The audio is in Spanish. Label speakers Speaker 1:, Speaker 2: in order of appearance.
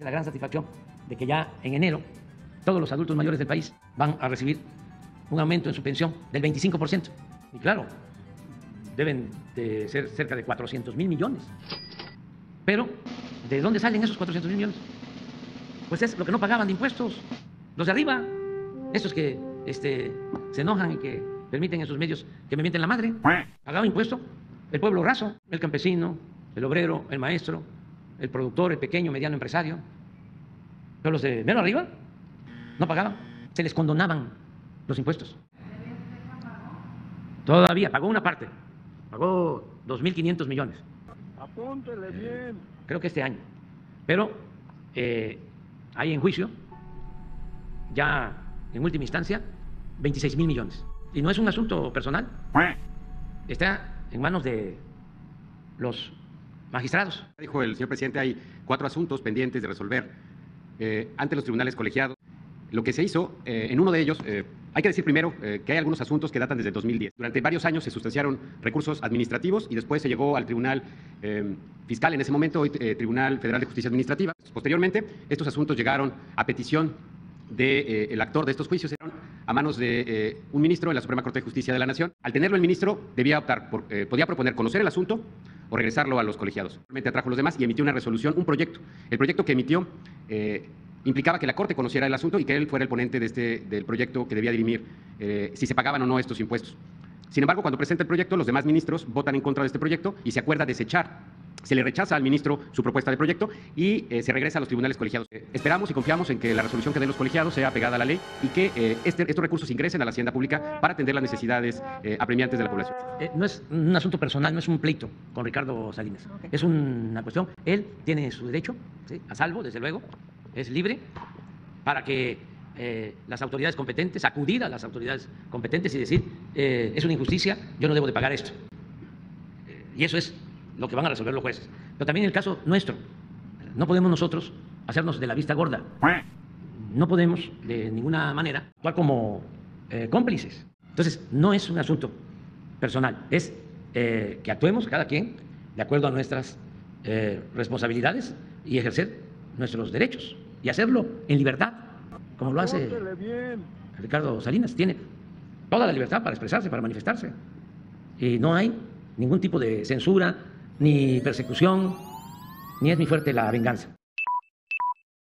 Speaker 1: La gran satisfacción de que ya en enero todos los adultos mayores del país van a recibir un aumento en su pensión del 25%. Y claro, deben de ser cerca de 400.000 millones. Pero, ¿de dónde salen esos 400.000 millones? Pues es lo que no pagaban de impuestos. Los de arriba, estos que se enojan y que permiten en sus medios que me mienten la madre. Pagaba impuesto el pueblo raso, el campesino, el obrero, el maestro, el productor, el pequeño, mediano empresario. Pero los de menos arriba no pagaban, se les condonaban los impuestos. Todavía pagó una parte, pagó 2.500 millones.
Speaker 2: Apúntele bien.
Speaker 1: Creo que este año. Pero hay en juicio, ya en última instancia, 26.000 millones. Y no es un asunto personal, está en manos de los magistrados.
Speaker 3: Dijo el señor presidente, hay 4 asuntos pendientes de resolver ante los tribunales colegiados. Lo que se hizo, en uno de ellos, hay que decir primero que hay algunos asuntos que datan desde 2010. Durante varios años se sustanciaron recursos administrativos y después se llegó al Tribunal Fiscal, en ese momento, hoy Tribunal Federal de Justicia Administrativa. Posteriormente, estos asuntos llegaron a petición del actor de estos juicios, a manos de un ministro en la Suprema Corte de Justicia de la Nación. Al tenerlo el ministro, debía optar podía proponer conocer el asunto o regresarlo a los colegiados. Realmente atrajo a los demás y emitió una resolución, un proyecto. El proyecto que emitió implicaba que la Corte conociera el asunto y que él fuera el ponente del proyecto que debía dirimir si se pagaban o no estos impuestos. Sin embargo, cuando presenta el proyecto, los demás ministros votan en contra de este proyecto y se acuerda desechar. Se le rechaza al ministro su propuesta de proyecto y se regresa a los tribunales colegiados. Esperamos y confiamos en que la resolución que den los colegiados sea apegada a la ley y que estos recursos ingresen a la hacienda pública para atender las necesidades apremiantes de la población.
Speaker 1: No es un asunto personal, no es un pleito con Ricardo Salinas. Okay. Es una cuestión, él tiene su derecho, ¿sí?, a salvo, desde luego, es libre para que las autoridades competentes, acudir a las autoridades competentes y decir, es una injusticia, yo no debo de pagar esto. Y eso es lo que van a resolver los jueces. Pero también en el caso nuestro, no podemos nosotros hacernos de la vista gorda. No podemos de ninguna manera actuar como cómplices. Entonces, no es un asunto personal, es que actuemos cada quien de acuerdo a nuestras responsabilidades y ejercer nuestros derechos y hacerlo en libertad, como lo hace Ricardo Salinas. Tiene toda la libertad para expresarse, para manifestarse. Y no hay ningún tipo de censura, ni persecución, ni es muy fuerte la venganza.